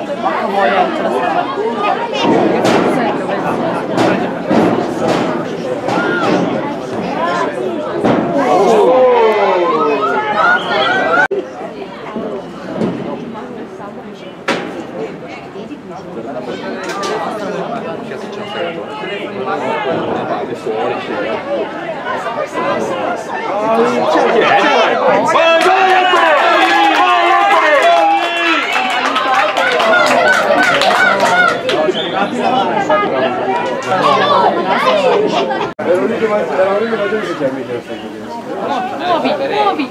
Muovi!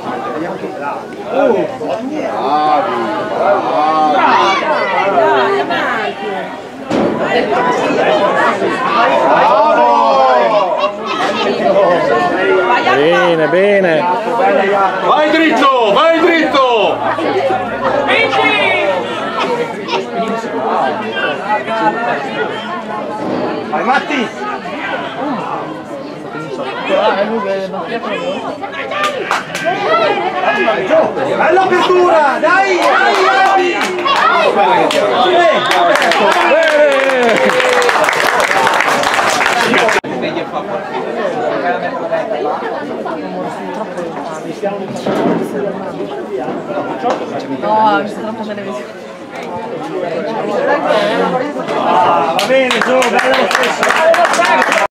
Bene, bene. Vai dritto, vai dritto. Vai Matti! Bella apertura! Dai! Dai! No, mi sto troppo televisione. Va bene, su, bella lo stesso!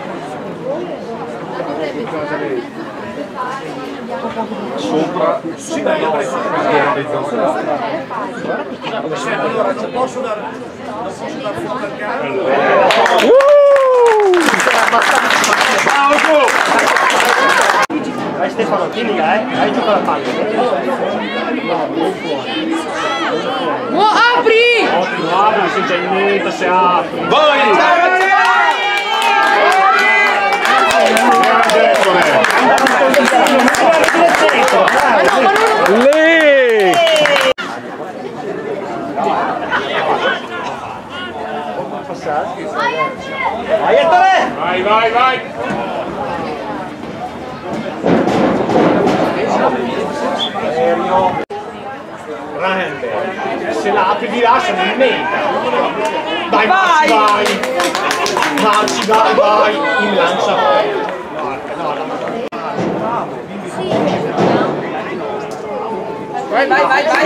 Sopra. Allora, posso dare fuoco al cane? Vai Stefano, tieni vai giù con la palla. Apri! Apri, se c'è niente, se apri. Vai! Lì! Vai Ettore! Vai, vai, vai! Grande! Se la apri di là sono in meta! Dai, vai! Vai! Marci, dai, vai! In lancia! Vai!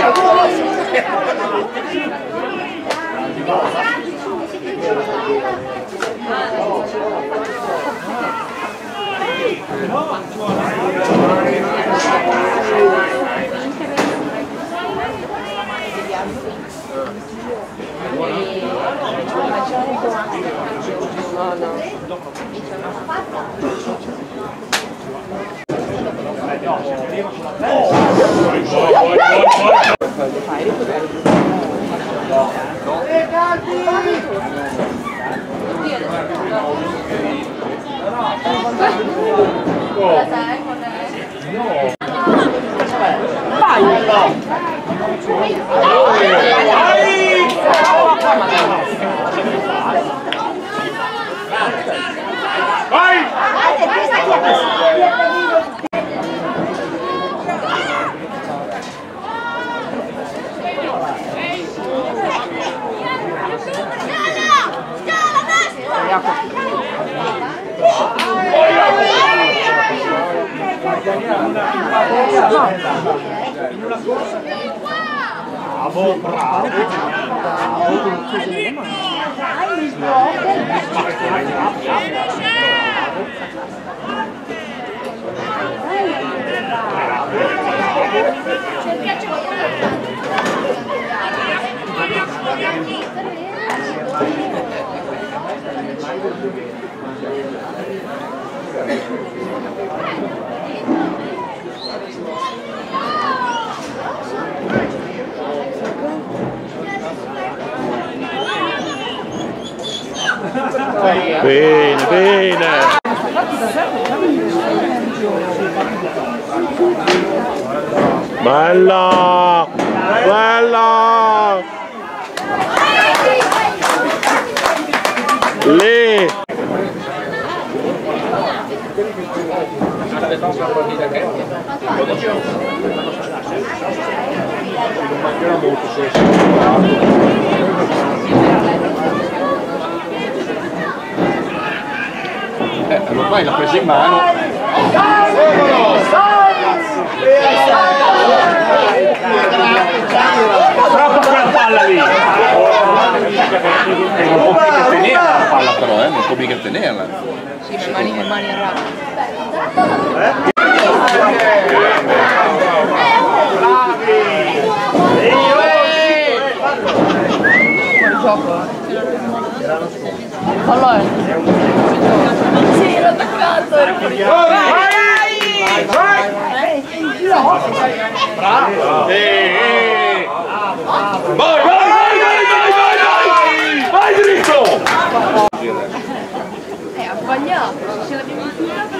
Bravo, bravo! Bene, bene. Bella! Bella! Lì! non mancherà molto se si è ormai l'ha presa in mano. Troppo quella palla lì! Non può mica tenerla la palla però, non può mica tenerla. Sì, mani a raso. Fallo sì, l'ho attaccato, ero fuori. Bravo! Vai dritto! Ha sbagliato, ce l'abbiamo infilato.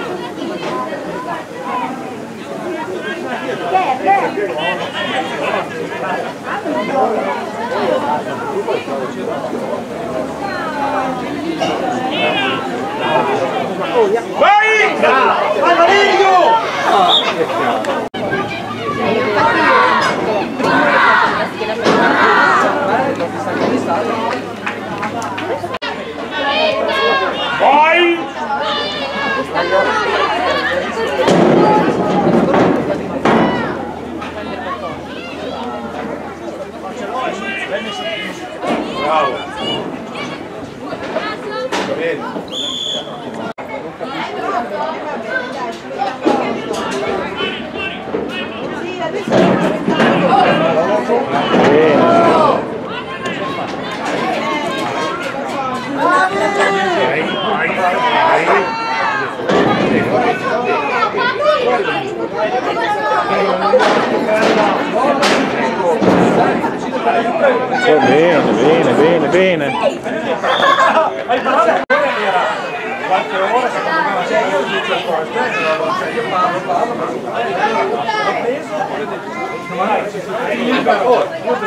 Vai! Vai Marinho! Vai! Bravo! Bene. Qualche ora secondo me, cioè io dico ancora, io parlo, l'ho preso, magari ci sono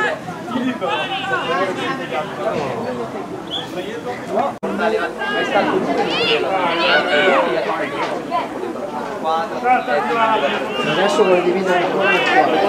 adesso vuole dividere ancora le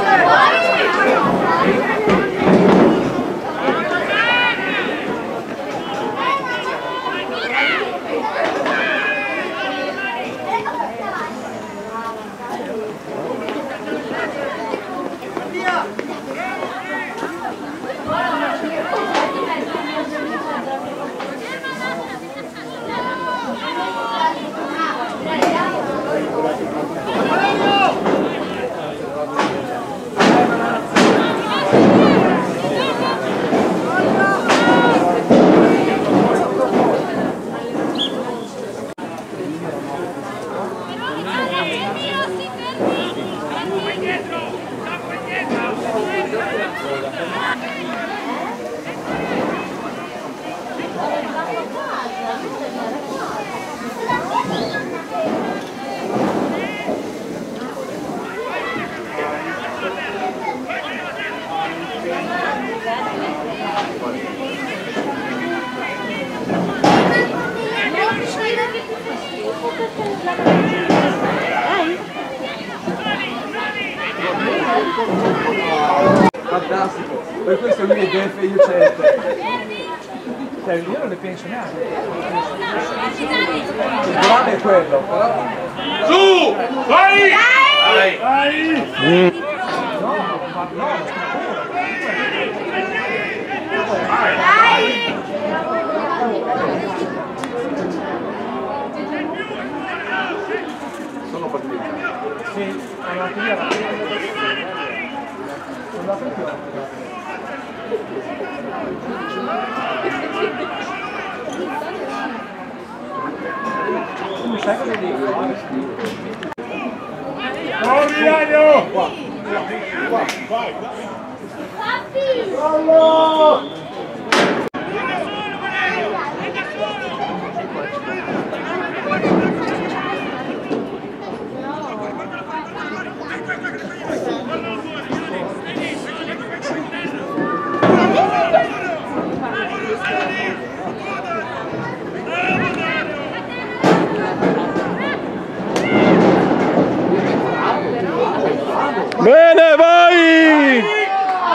fantastico, per questo lui è def e io certo. Cioè io non ne penso neanche. Il grande è quello, però. Su! Vai! Sono partiti. Sì, andate via, andate via. Tu sai cosa dico? Corri, Dario! Qua. Bravo! Bene, vai!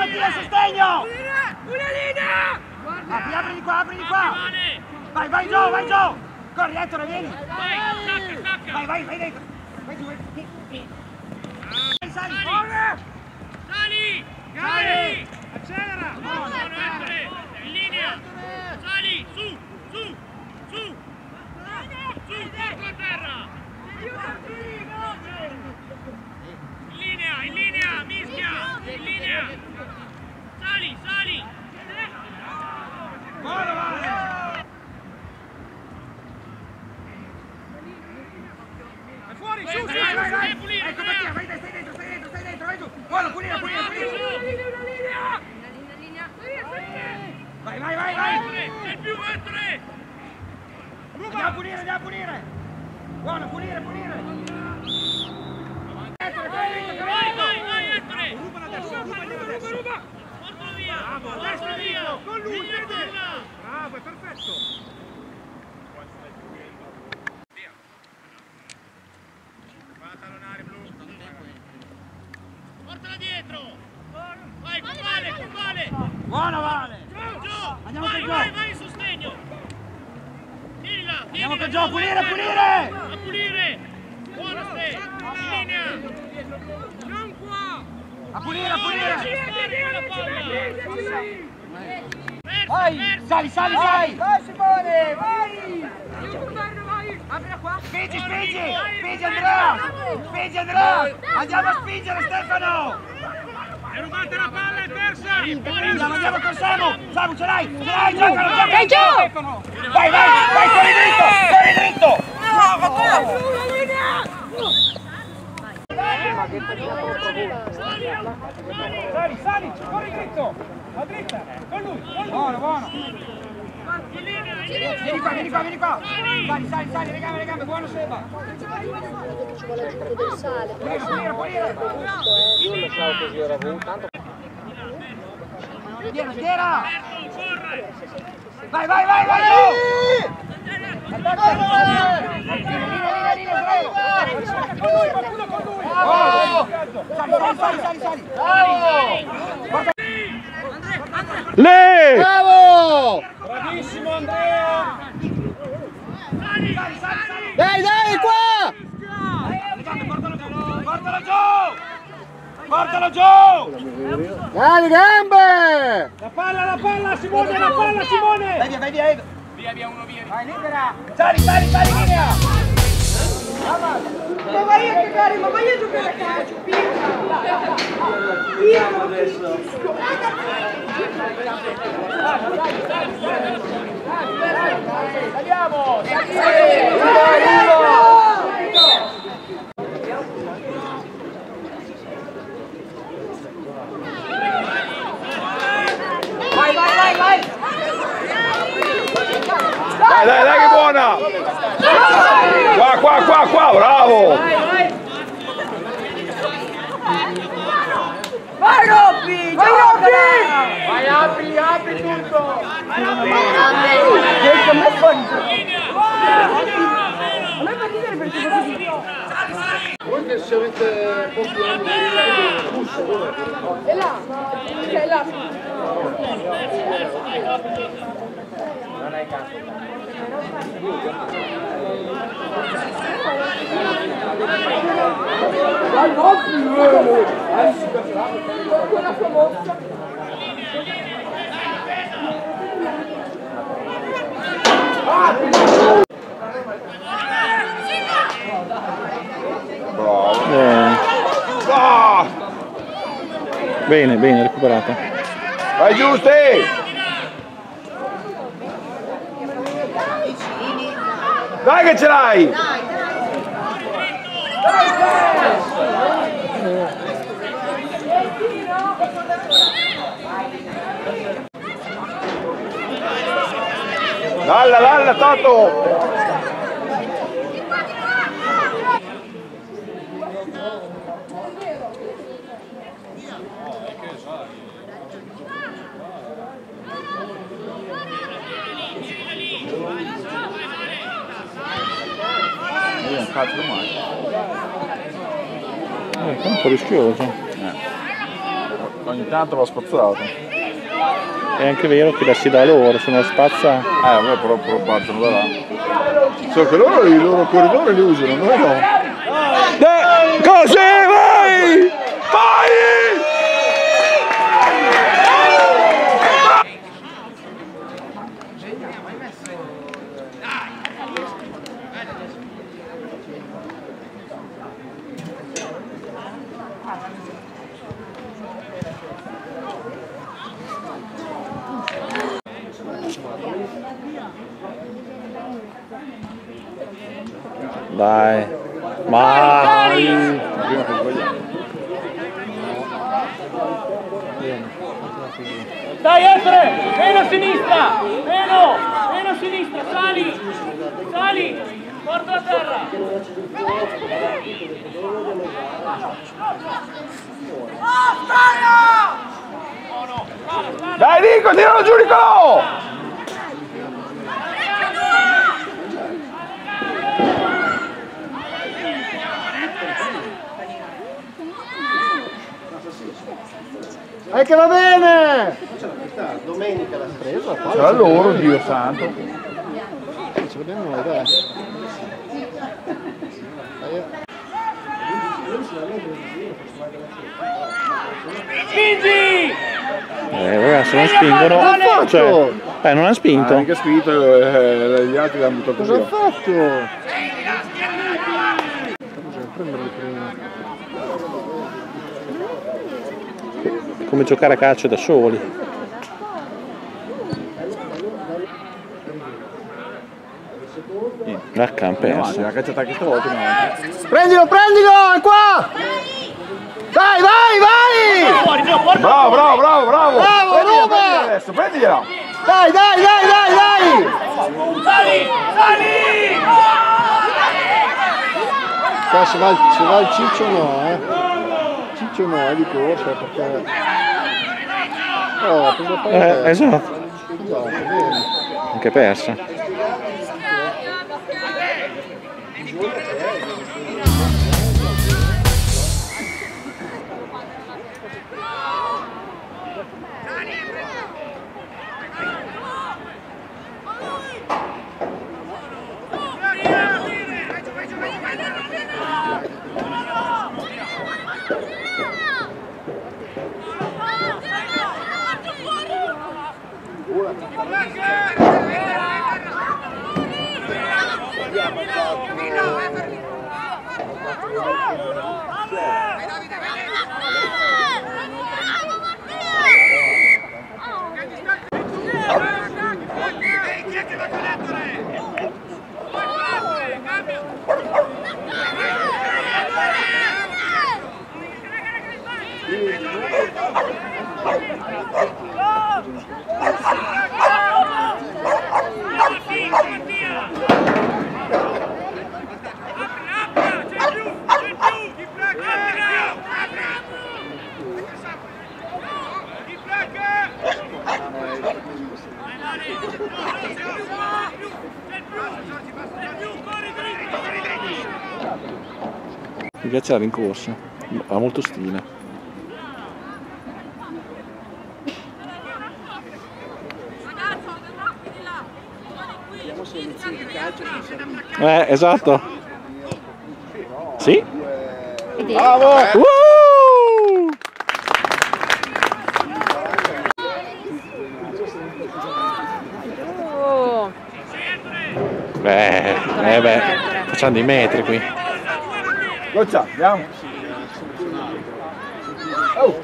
Apri a sostegno! Una linea! Apri di qua, apri di qua! Vai, vai Gio, vai Gio! Corri, Ettore, vieni! Vai, vai, vai dentro! Vai giù, sali! Sali! Sali! Accelera! In linea! Sali! Su! Su! Su! Su! Porto a terra! In linea! Mischia! In linea! Sali! Sali! Buono, Vale! È fuori! Su! Su! Vai, vai, vai! Pulire! Ecco Mattia, vai, stai dentro, vai giù! Buono, pulire! Vai, vai, vai, vai! C'è più, Ettore! Andiamo a pulire! Buono, pulire! Ettore, Vai, Ettore! ruba adesso! Portalo via! A destra via! Con lui, Bravo, è perfetto. Portala dietro! Vai, con Vale! Buono, Vale! Gio! Andiamo Vai, con Gio. vai, sostegno! Tienila! Andiamo con Gio, pulire! A pulire! Buono Ste! In linea! Non qua! A pulire! La palla! Vai! Sali! Vai Simone, vai! Spingi Andrea! Andiamo a spingere Stefano! E rubate la palla, è persa! Andiamo con Samu, ce l'hai, giocalo! Vai Gio! Vai, corri dritto! Sali, corri dritto! La dritta, con lui! Buono! Vieni qua! Sali, le gambe, buono Seba! Ci vuole l'aggiunto del sale. Pulire! Viera! Vai giù! Sali! Lì! Bravo! Bravissimo Andrea! Dai, qua! Portalo giù! Dai, le gambe! La palla, Simone! Vai via, Edo! Via, uno via! Vai, libera! Sali, linea! Ma vai a giocare, a giocare a calcio, Andiamo! Vai! Dai, che buona! Qua, bravo! Vai Robby! Vai, apri tutto! Voi che se avete pochi anni di busso, dove? È là, è là. Non hai cazzo. Con la sua mossa. Bene, recuperata. Vai Giusti! Dai che ce l'hai! Dalla, Toto! Un cazzo mai. È un po' rischioso. Ogni tanto va spazzato. È anche vero che la si dà loro, se non spazza. Vabbè, però partono da là. So che loro i loro corridori li usano, noi no. Così, vai! Vai! Dai, vai! Dai Efre, meno a sinistra, meno a sinistra, sali, porta a terra. Dai Nico, tiralo giù Nicolò! Che va bene! Domenica l'ha presa. C'era loro, Dio santo. Ce l'abbiamo noi, dai. Spingi! Ragazzi, non spingono. Cioè, non ha spinto. Anche spinto, gli altri l'hanno buttato Cosa via. ha fatto? Prendere prima. Come giocare a calcio da soli. La campersa. La cacciata che stavolta no. Prendilo, è qua! Vai! Bravo! Bravo, Roma! Adesso, prendigliela! Dai! Qua se va il Ciccio no, Ciccio no, è di corsa perché... Oh, prende palla. Esatto. Bene. Anche persa. Mi piace la rincorsa, ha molto stile. Esatto. Sì? Bravo! Beh, facciamo dei metri qui. Goccia, andiamo. Oh.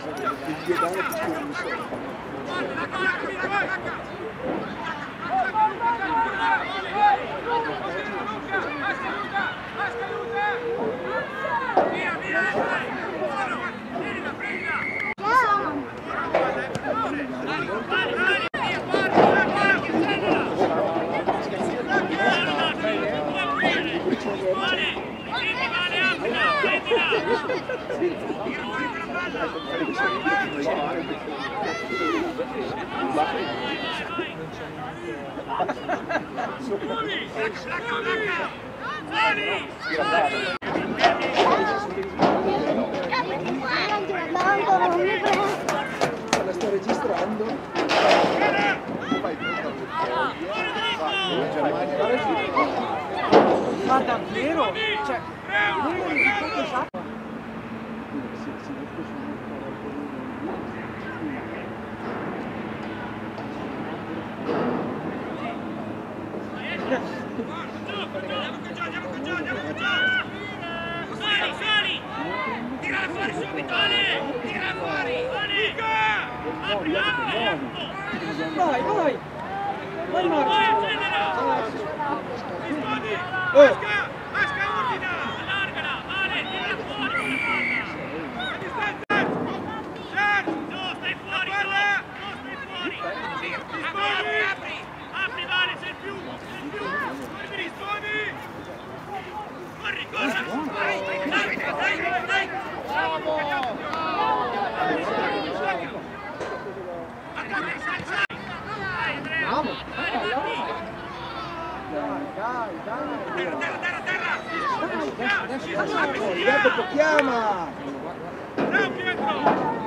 Ma davvero? Cioè, esatto. Sali! Tirala fuori subito, Ale! Tirala fuori! Ale! Apri! Vai, vai! Vai, Marco! Vai, accelera! Rispondi! Asca ordina! Allargala! Ale, tirala fuori con la palla! No, stai fuori! No, stai fuori! Apri! Apri, Vale, sei il più! Rispondi! Corri, corri! Dai! Terra! Dopo chiama! Bravo Pietro!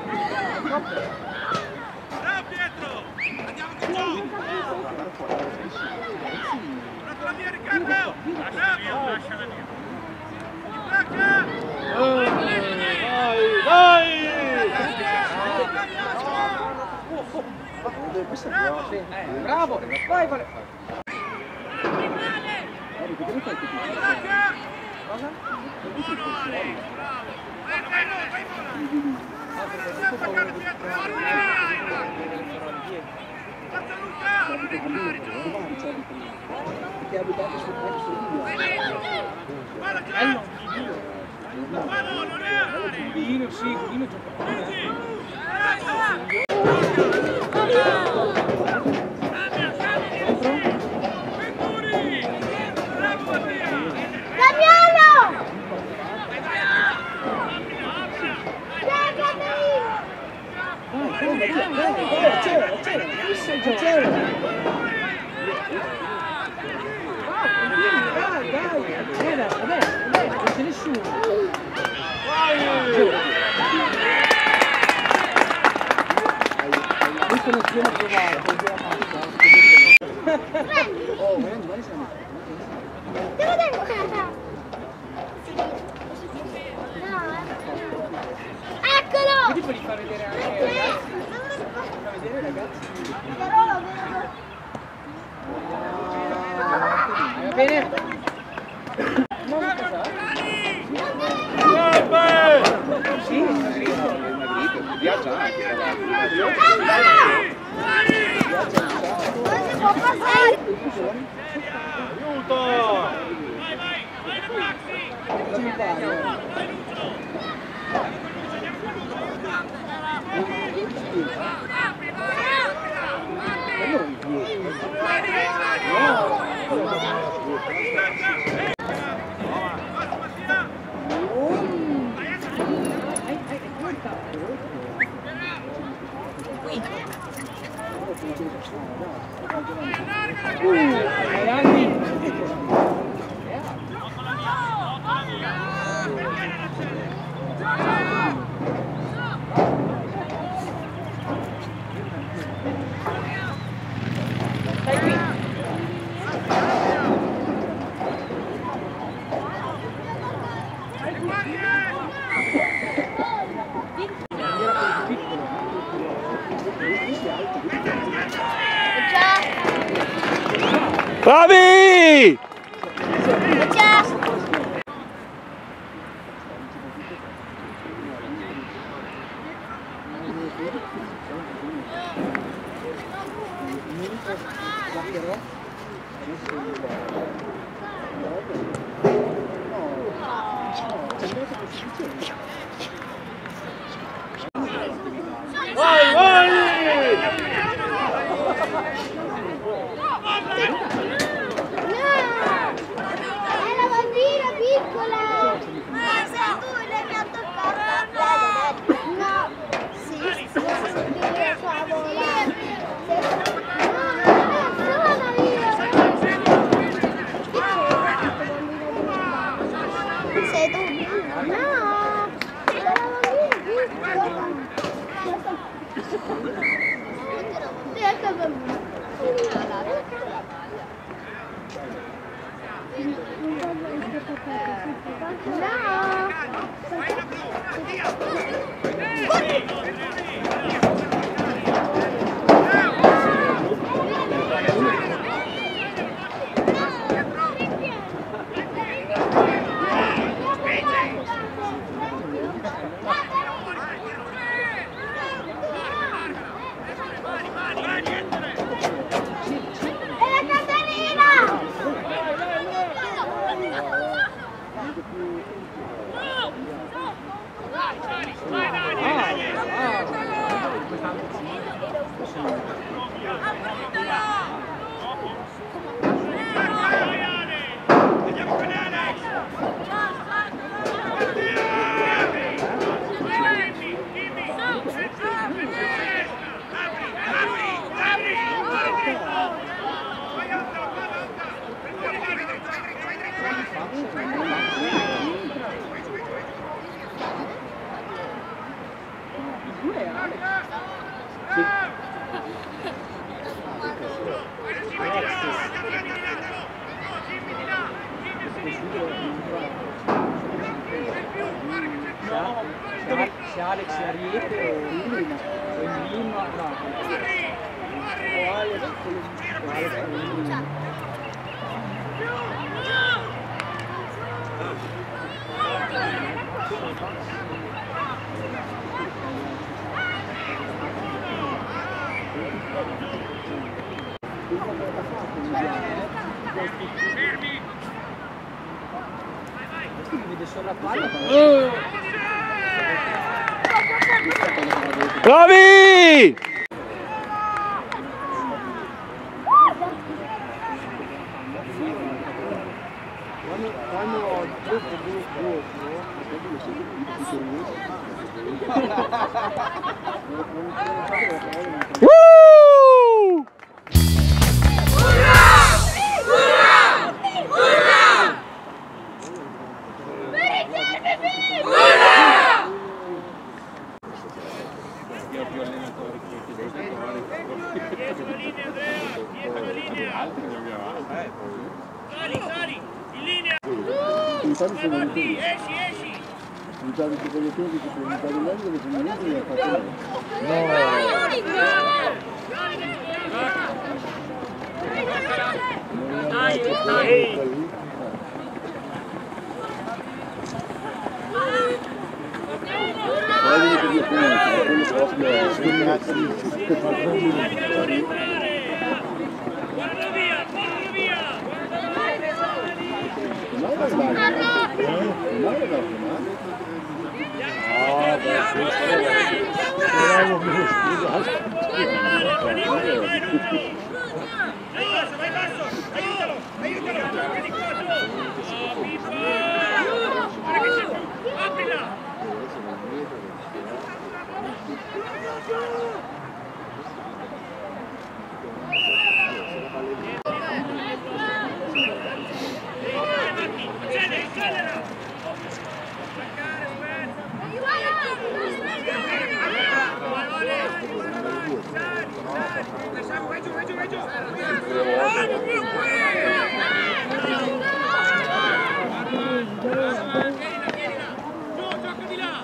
Andiamo con giù! La via Riccardo! Lasciala via! Bravo! Vai, vai! Guidino, sì, Guidino gioca. C'era! Dai, non c'è nessuno! Questo non si è provato, oh, vai, Eccolo! Quindi puoi far vedere anche ai ragazzi? Fa vedere ai ragazzi? Va bene? Sì, viaggia anche. Non si può passare! Aiuto! Vai da taxi! Vai Lucio! Bravi! Vai, vai! È la bambina piccola! Ma sei tu, lei mi ha toccato! No! Sì, sei tu? No! Sei la bambina piccola! Se Alex e Ariete o Emilino, no. O Alex e Emilino. Vede solo la palla. Bravi! Woo! Sali, in linea! Vai Martì, esci! Vai basso, aiutalo, vieni qua tu! Guarda che c'è tu, aprila! Accelera! Vai giù! Gioca di là!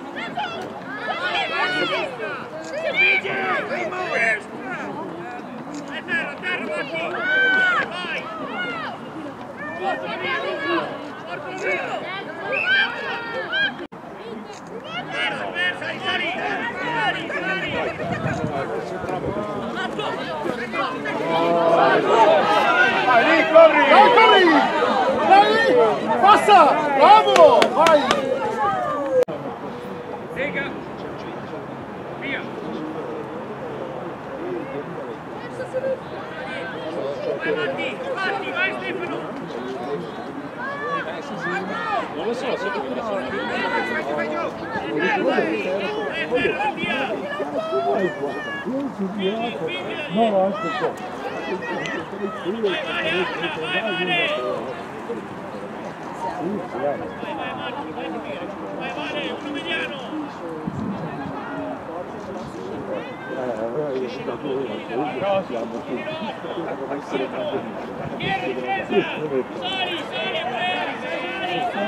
Terra, Martì! Vai! Portalo via! Sali! Vai, corri! Dai! Passa! Bravo! Vai! Lega! Via! Vai Martì, vai Stefano! Non lo so, se Vai giù! Via! No, aspetta. Vai Vale, uno mediano! Sali,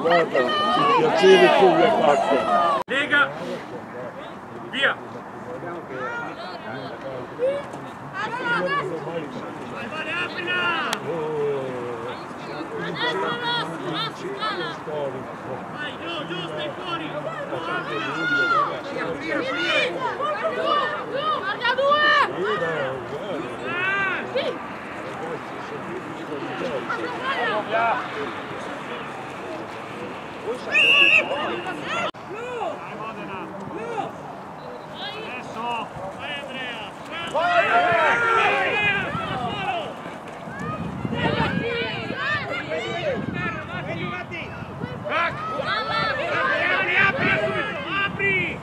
Guarda, il piacere che mi ha fatto. Lega, via. Vai, vale, aprila. Vai, giù, stai fuori. Guarda due! Adesso, vai Andrea. Apri!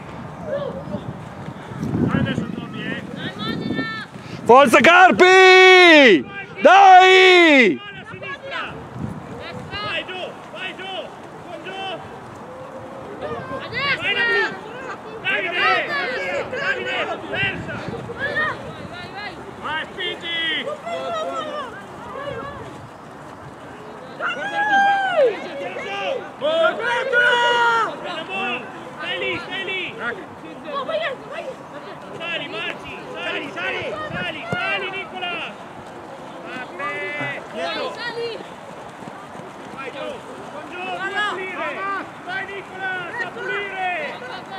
Adesso Tommy, Forza Carpi! Dai! vai giù! Vai giù! Davide! Versa! Vai, spingi! Stai lì! Sali, marci! Sali, Nicola! Vai giù! Pulire! Vai Nicola! Sa pulire!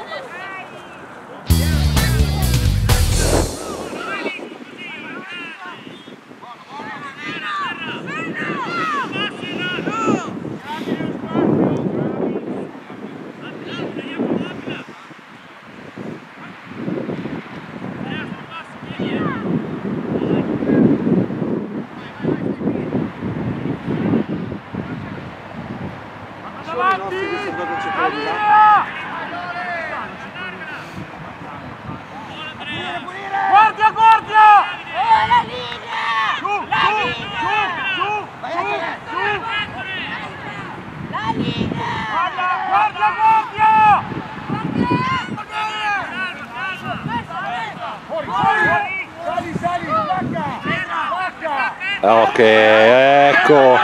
Guardia! La linea! La linea! Guardia! Sali, placca! Ok, ecco.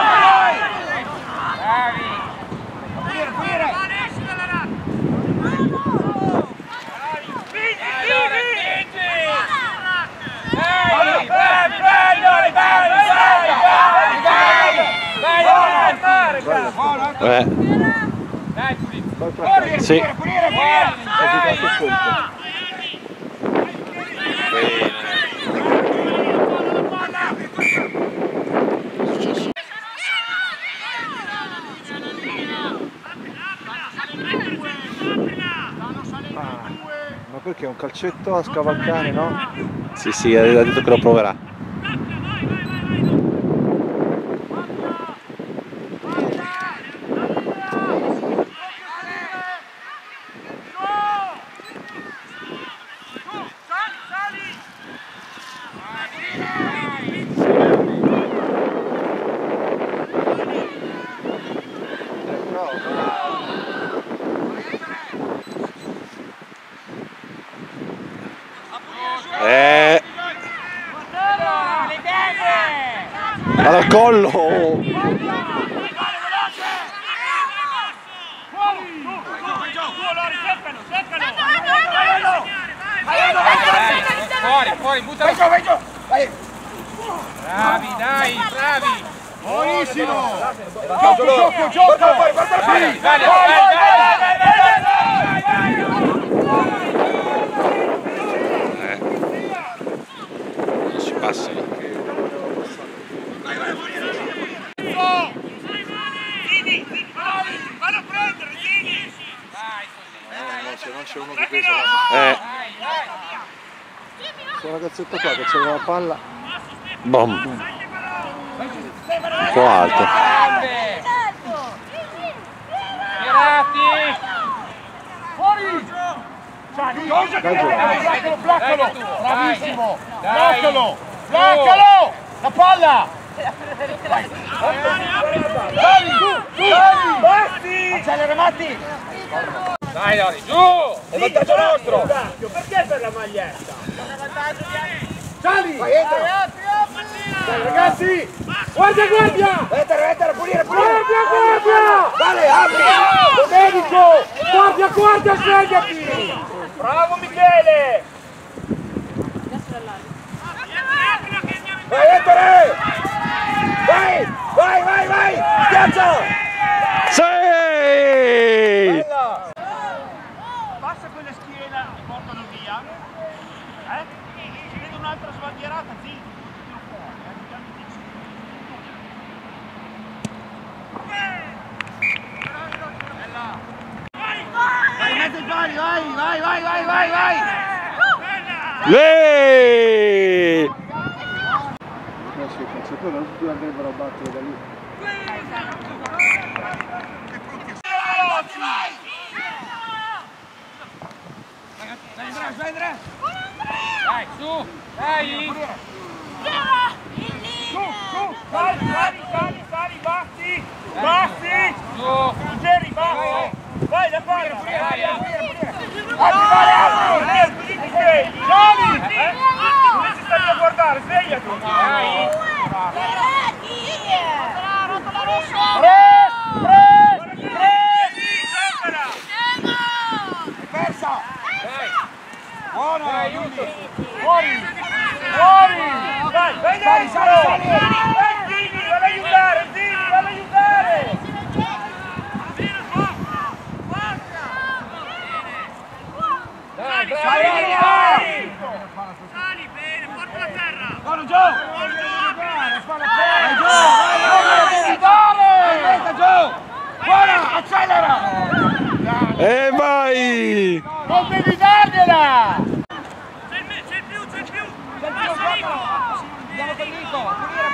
Sì. Ma perché un calcetto a scavalcare, no? Sì, ha detto che lo proverà. Al collo! Fuori, butta giù! Bravi, dai, bravi! Buonissimo! Gioco! Vai! Si passano. Vanno a prendere, Gini! No, se non c'è uno che pesa C'è una cazzetta qua che c'è una palla. Bom. Un po' alto. Tirati! Fuori! Placcalo! Bravissimo! Placcalo! La palla! Dai! Accelera Matti! Dai Lori, giù! È vantaggio nostro! Perché per la maglietta? Sali! Vai, entra! Dai ragazzi! Guardia, guardia! Entra, pulire! Guardia! Dale, apri! Domenico! Guardia, svegliati! Bravo Michele! Vai, Ettore! Vai! Schiaccia! Sì! Bella! Passa quella schiena, ti portano via. Si vede un'altra sbandierata, zitto. Vai, in mezzo ai pali, vai! Lei! I calciatori non tutti andrebbero a battere da lì. Vai Andrea! Dai, su! Dai! Su! Sali, basti! Su! Geri, basti! Vai, da fare! Pulire! Sali! Non si stai a guardare, svegliati! Persa! Buono! Fuori! Vai dentro! Zini, vado ad aiutare! Sali bene, porta la terra! Buono Gio! Vai Gio! Buona, accelera! E vai! Non devi dargliela! C'è il più! Passa Nico! Andiamo con Nico! Pulire!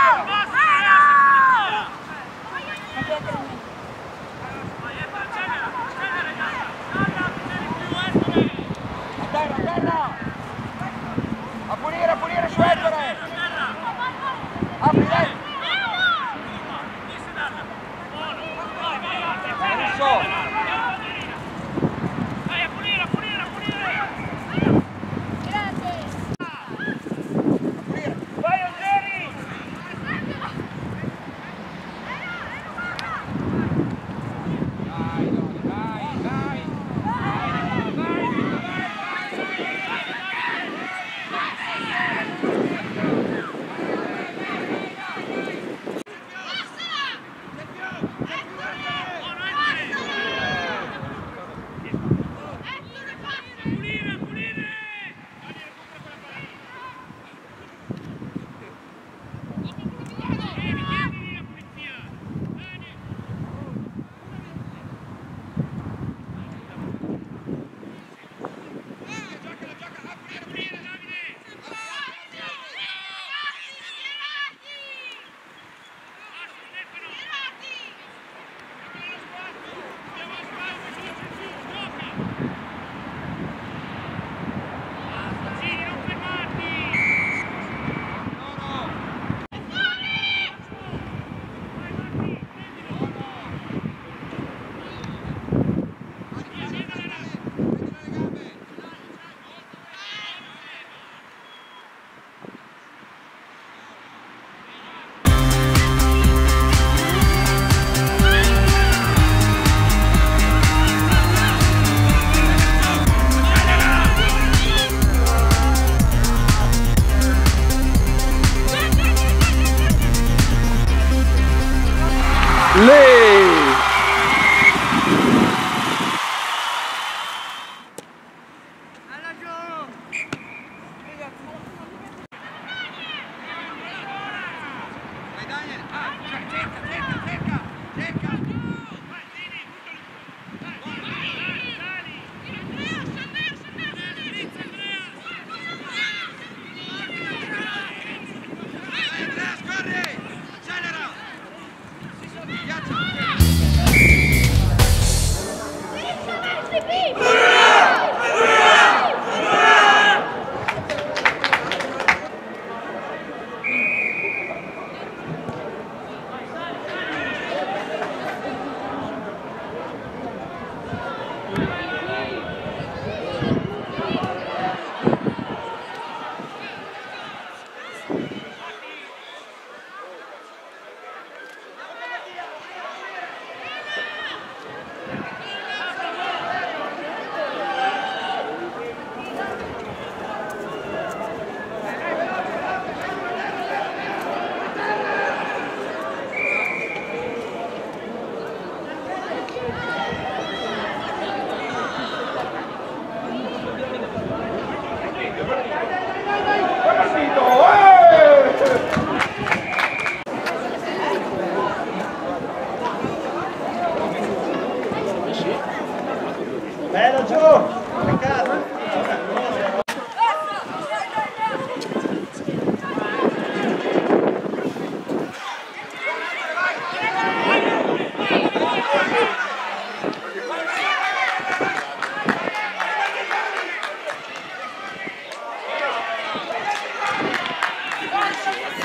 A terra! A pulire su Ettore! Apri lei! Vai a pulire! Vai Angeli!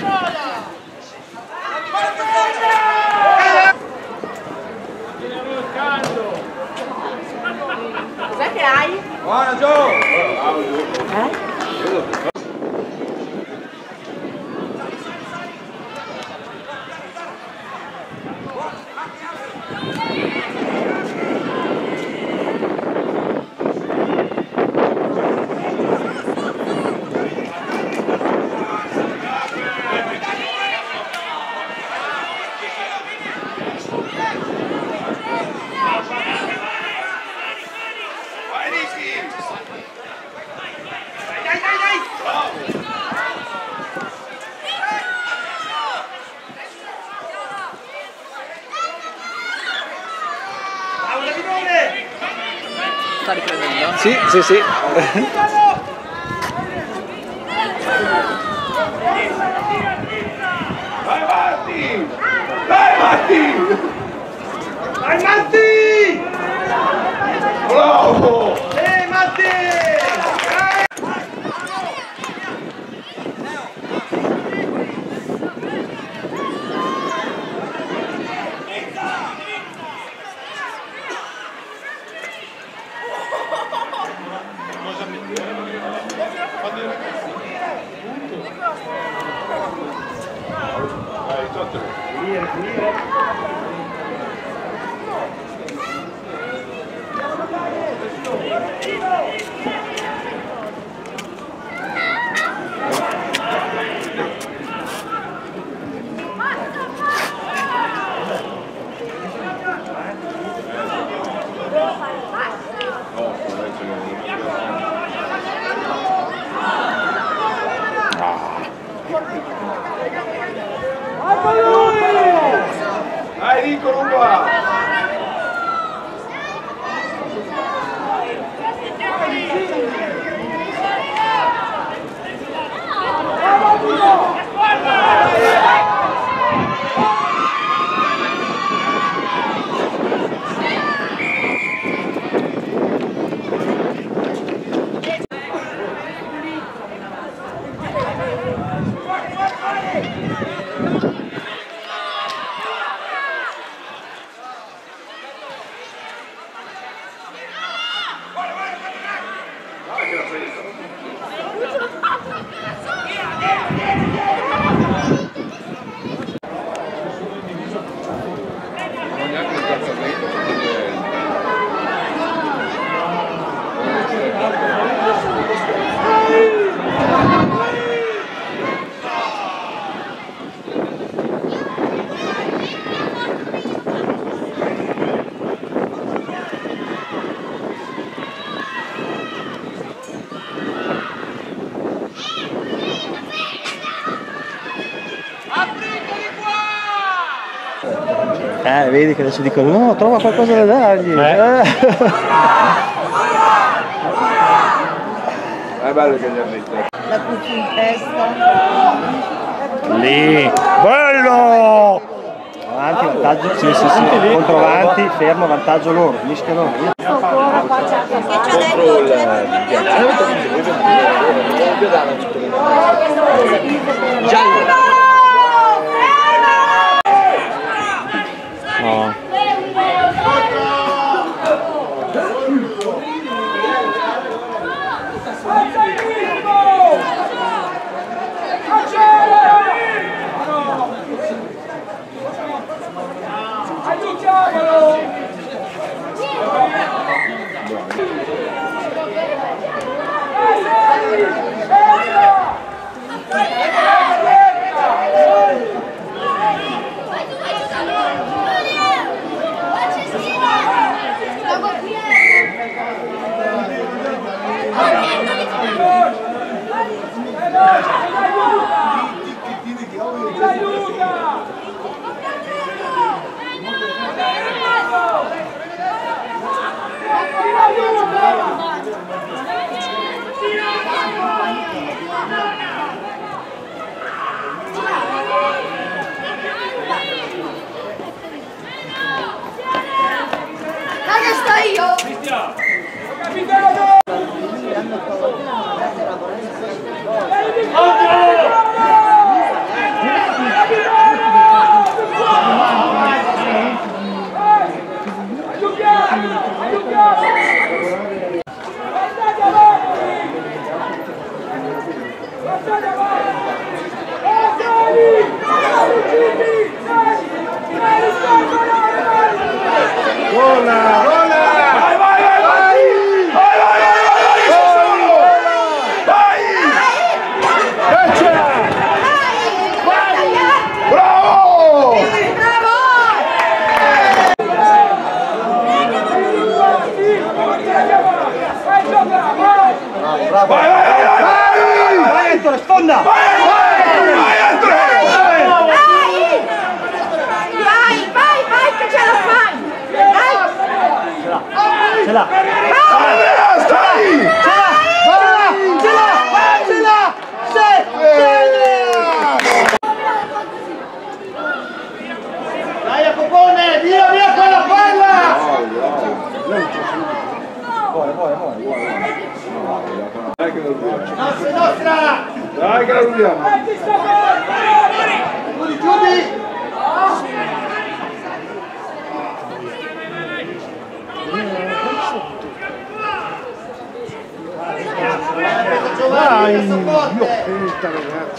Cos'è che hai? Buona Gio! Sta riprendendo? Sì, sì, sì. Vai Matti! Dai Matti! Vai Matti! Bravo! Matti! Dai Nico, ruba! Vedi che adesso dicono no, trova qualcosa da dargli. È bello che gli ha detto. La cuccia in testa. Lì, bello! Avanti, vantaggio, sì, sì, sì, contro avanti, fermo, vantaggio loro, mischiano. Contro il No. Dove sto io? seconda! Vai Andre! Vai, che ce la fai! Ce l'ha! Andrea, stai! Ce l'ha! Dai Jacopone, via quella palla! Dai che lo rubiamo! Nostra! Dai che lo rubiamo! Chiudi! Dai, io pensa ragazzi!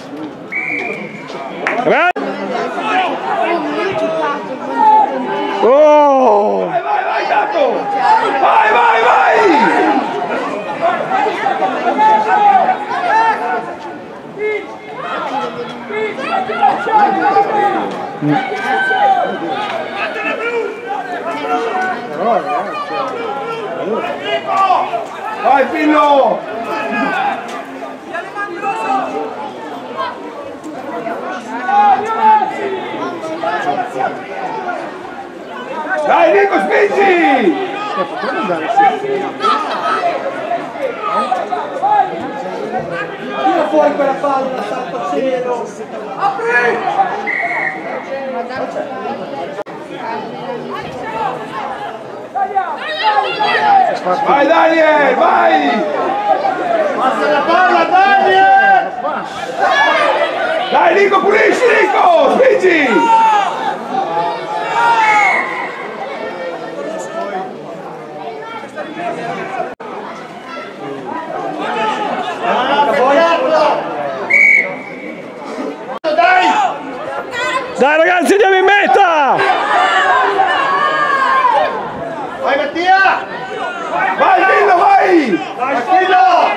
Oh! Vai Dato! Vai! Vai Pillo! Dai Nico, spingi! Tira fuori quella palla, salto cielo! Apri! Vai Daniel, vai! Passa la palla, Daniel! Dai Nico, pulisci Nico! Spingi! Dai ragazzi, andiamo in meta! Vai Mattia! Vai Pillo, vai! Vai Pillo!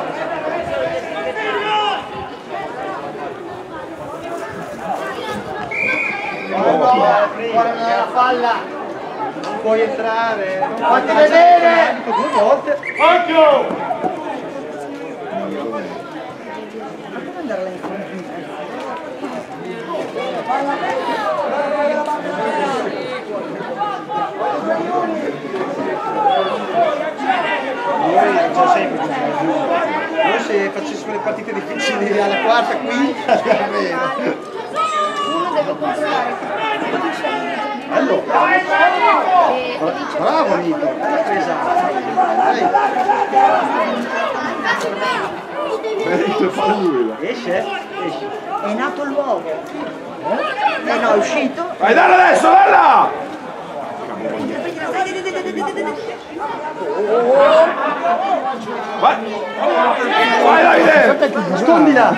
Guarda la palla! Non puoi entrare! Non fatti vedere! Due volte! Occhio! Noi se facessimo le partite difficili alla quarta, quinta, Uno deve controllare. allora, bravo Nico, esatto. Esce? È nato l'uovo. No, è uscito. Vai, dalla adesso, dalla! Vai! Vai Davide! Nascondila!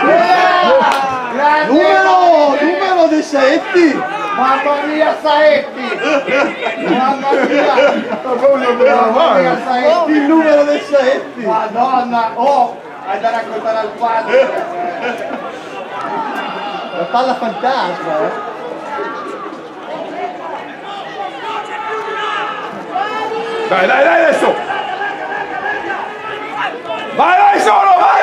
Numero dei Saetti! Mamma mia Saetti! Mamma mia! Mamma mia Saetti! Il numero dei Saetti! Madonna! Oh! Hai da raccontare al padre! La palla fantasma, Dai adesso! Vai solo! Vai!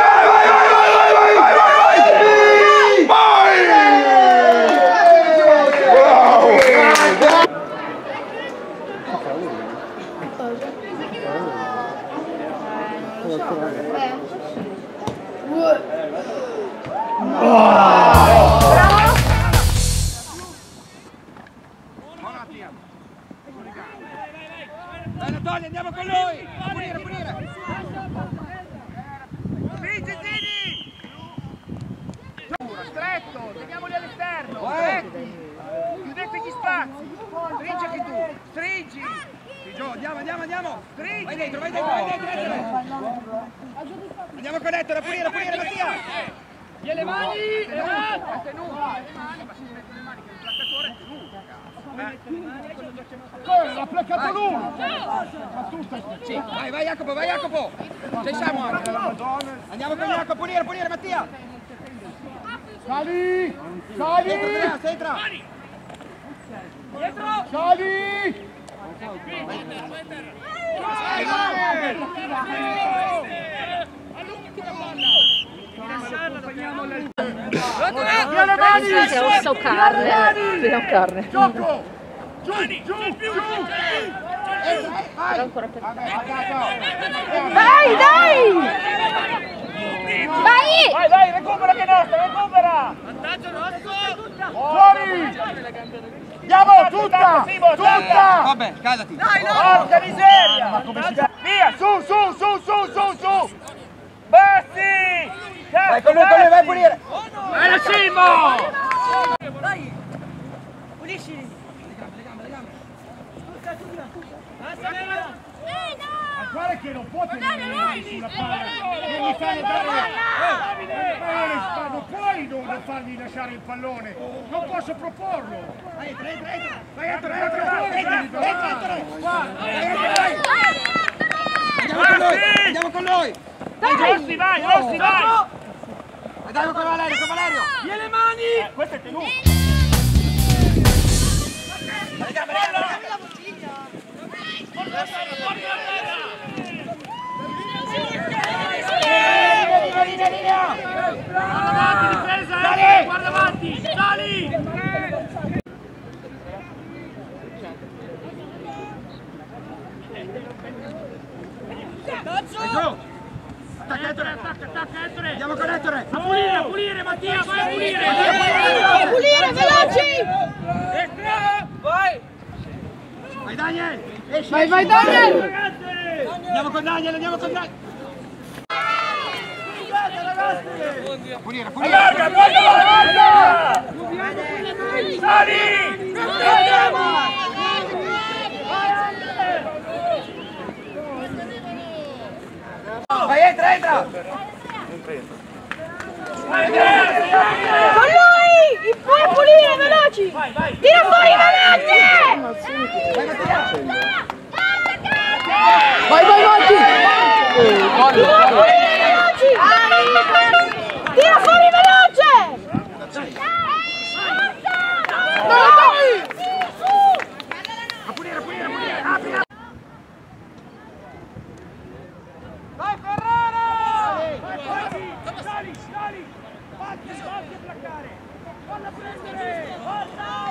Dai Antonio, andiamo con lui! A pulire! Spingi Zini! Stretto, teniamoli all'esterno! Stretti! Chiudete gli spazi! Stringi anche tu! Stringi! Gio, andiamo! Stringi! Vai dentro! Andiamo con Ettore, a pulire Mattia! Via le mani! È tenuto! Le mani, ma si mettono le mani che il placcatore è tenuto! L'ha placcato lui! Sì, vai Jacopo! Ci siamo anche! Andiamo con Jacopo, pulire Mattia! Sali! Entra! Dietro! Sali! All'ultima palla! Via le mani! C'è osso carne. Vediamo carne. Gioco! Giù! Però ancora per Dai, dai! Vai! Vai, recupera che nostra, recupera! Vantaggio rosso! Fuori! Andiamo, tutta! Vabbè, scaldati. Porca miseria! Ma come si via, su! Bassi! Vai con lui, vai a pulire! Vai la Simo! Dai! Pulisci! Guarda che non può tenere le mani sulla palla, non gli fai dare, non puoi non fargli lasciare il pallone, non posso proporlo. Andiamo con lui! Rossi, vai! Andiamo con Valerio! Via le mani! Questo è tenuto! Guarda avanti, sali! Attacca Ettore! Andiamo con Ettore! A pulire Mattia, vai a pulire! Pulire, veloci! Vai! Vai Daniel! Vai Daniel! Andiamo con Daniel! Pulire! Allarga! Sali! Vai, entra! Con lui! Puoi pulire, veloci! Tira fuori veloce! Vai, Monti! Tira fuori veloci! Tira fuori veloce! Dai! A pulire! Apri! Vai Ferrara! Sali! Batti a placcare! Falla prendere! Forza,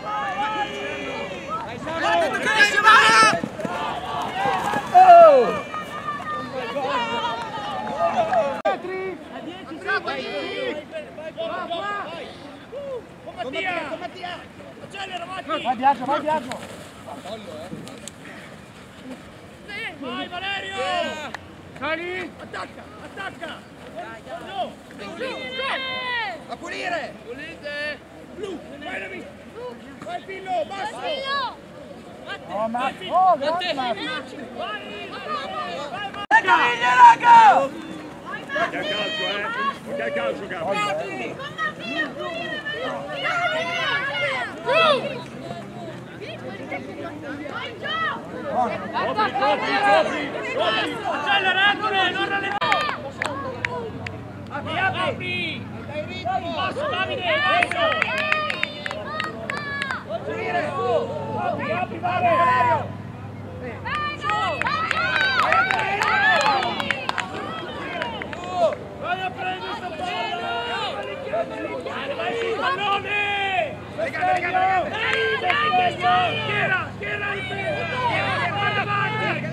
Mattia! Accelera, Vai Biagio! Vai Valerio! Sali! Attacca! A pulire! Pulite! Blu! Vai Pillo! Basso! Oh, grande Matti! Raga! Ok, calcio, capo. Accelera, non rallentare! Apri! Basso, Davide! Apri, Valerio! Vai a prendere sta palla! Vai sul pallone! Schiera il peso! Guarda avanti!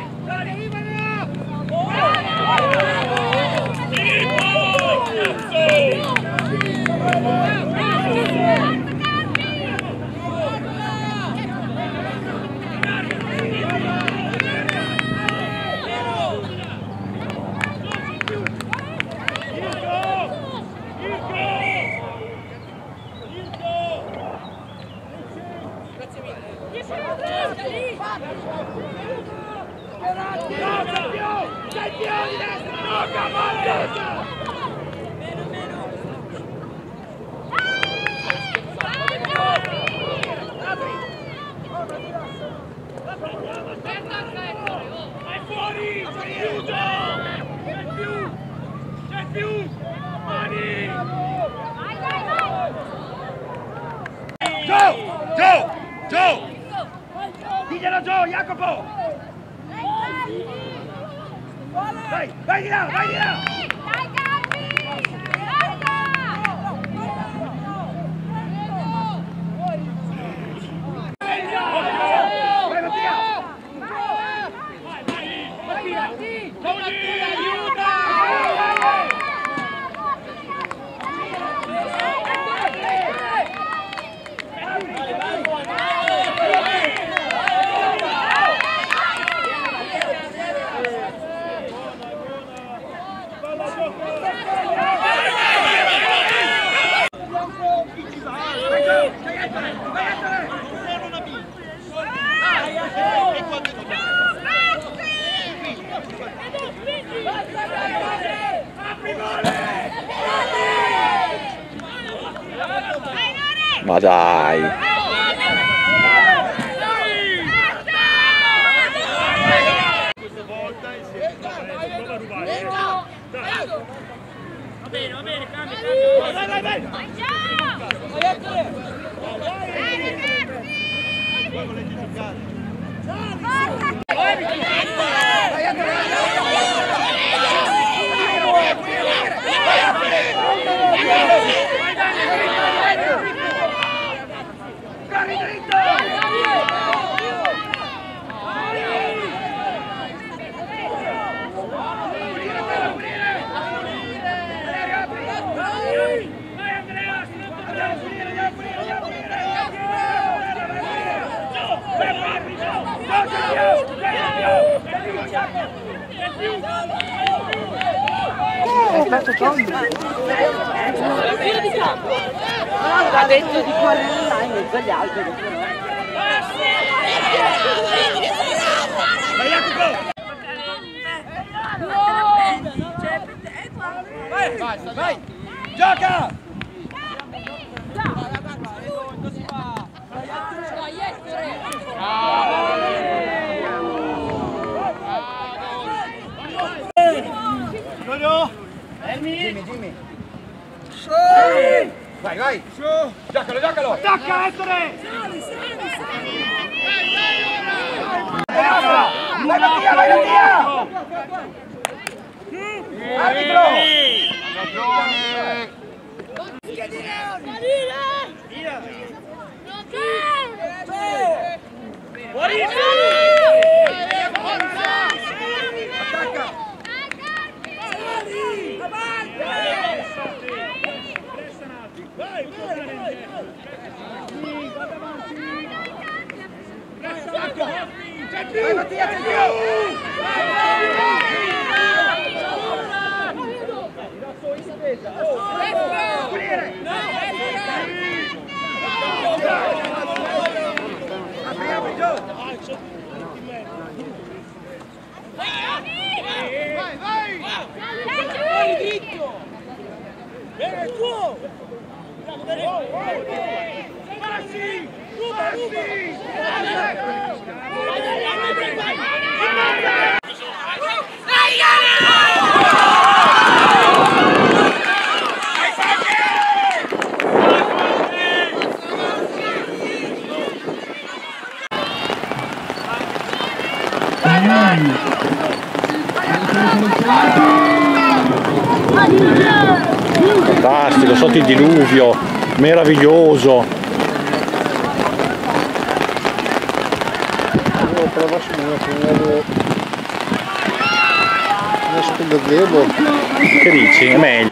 Gio! Diglielo Gio, Jacopo! Vai di là! Ma dai! Va bene, cambia. Vai, Ha detto di correre là in mezzo agli alberi. Vai Jacopo! Vai! Gioca! Jimmy! Vai! Giocalo! Attacca, Ettore! Vai Mattia! Arbitro! Ragione! Attacca! Vai Mattia, c'è Vai dritto! Bene il tuo! Passi! Fantastico, sotto il diluvio, meraviglioso. Che dici? È meglio.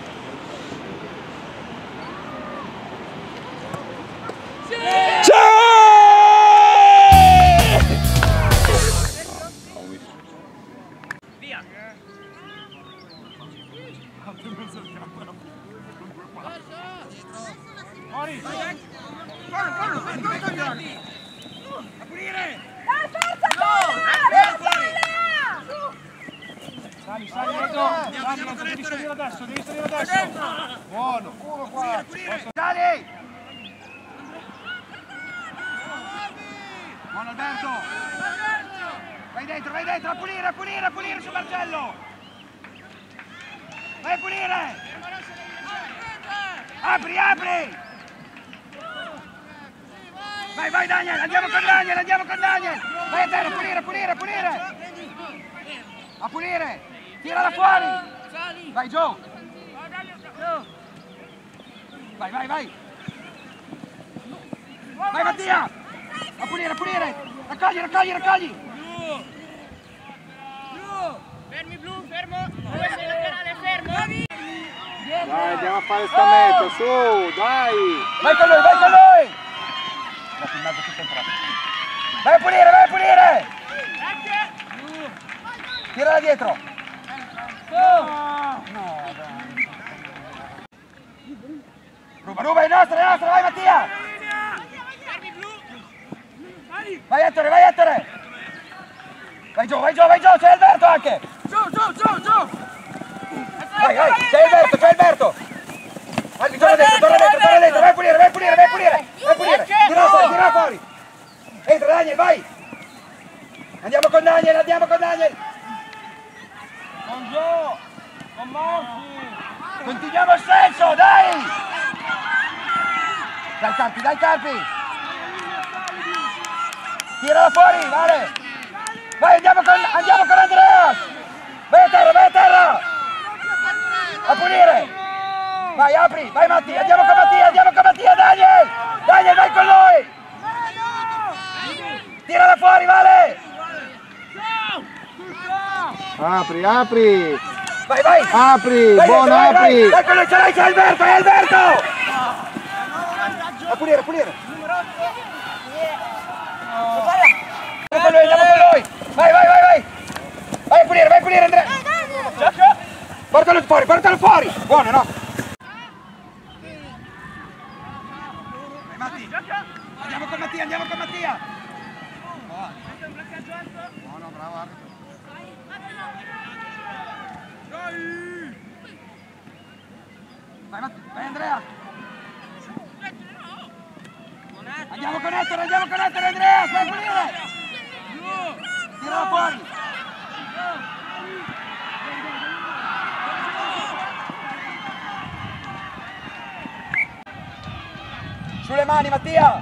Devi salire adesso! Buono! Uno qua! Dai! Buono Alberto! Vai dentro, a pulire su Marcello! Vai a pulire! Apri! Vai Daniel, andiamo con Daniel! Vai a terra, a pulire! Tirala fuori! Vai Gio! Vai! Vai Mattia! A pulire! Raccogli! Fermi blu, fermo! Dove sei laterale, fermo! Dai, andiamo a fare sta meta, su, dai! Vai con lui! Vai a pulire! Tirala dietro! Ruba, è nostra, vai Mattia! Vai giù, vai giù, vai giù, c'è Alberto anche! Giù, giù, giù, giù! Vai, vai, c'è Alberto, c'è Alberto! Albi, torna dentro, vai a pulire, vai a pulire, vai a pulire! Vai a pulire! Tira fuori! Entra Daniel, vai! Andiamo con Daniel, andiamo con Daniel! Con Gio! Con Morsi! Continuiamo il senso, dai! Dai Carpi, dai Carpi! Tirala fuori, Vale! Vai, andiamo con Andrea! Vai a terra! A pulire! Vai, apri, vai Matti, andiamo con Mattia, Daniel! Daniel, vai con lui! Tirala fuori, Vale! Apri, apri! Vai, vai! Apri, vai, buono, vai, apri! Vai con lui, c'è Alberto, è Alberto! A pulire, a pulire! Andiamo con lui! Vai, vai, vai, vai! Vai a pulire, Andrea! Portalo fuori! Buono, no? Vai, Matti! Andiamo con Mattia! Buono, bravo, arbitro! Vai Andrea! Andiamo con Ettore, Andrea! Vai a pulire! Tirala fuori! Sulle mani Mattia!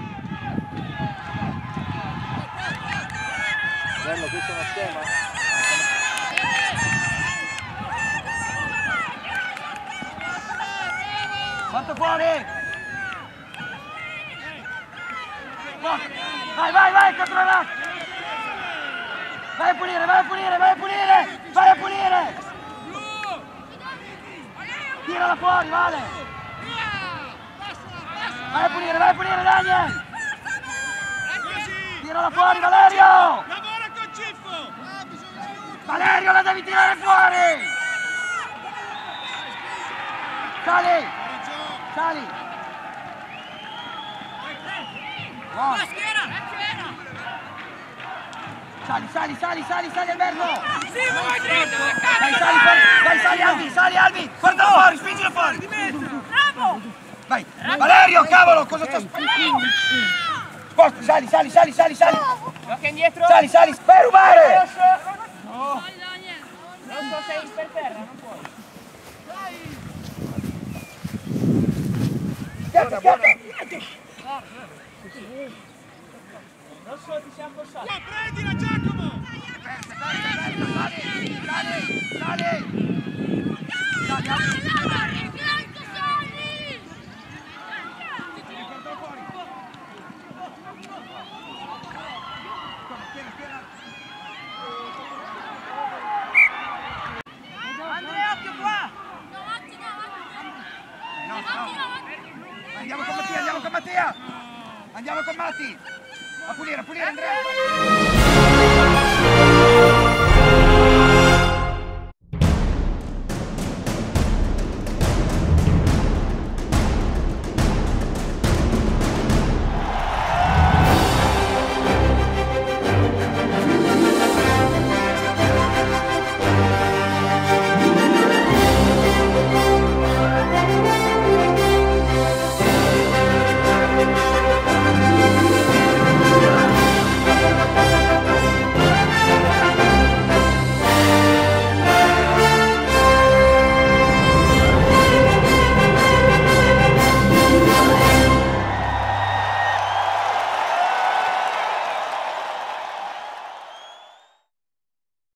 Bello, questo è uno schema. Quanto fuori! Vai, controlla! Vai a pulire! Tirala fuori, Vale! Vai a pulire, Daniel! Tirala fuori, Valerio! Lavora con Ciffo! Valerio, la devi tirare fuori! Sali! Buono. Sali Alberto! Sali Albi! Portalo fuori, spingilo fuori! Bravo! Vai! Valerio, cavolo, cosa sto sbagliando? Sposta, sali! Gioca indietro. Sali, vai a rubare! Non so, sei per terra, non puoi. Schiaccia! Non so, ti siamo passati. Prendila Giacomo! Sali! Andrea, occhio qua! Andiamo con Mattia! Andiamo con Matti! A pulire, Andrea!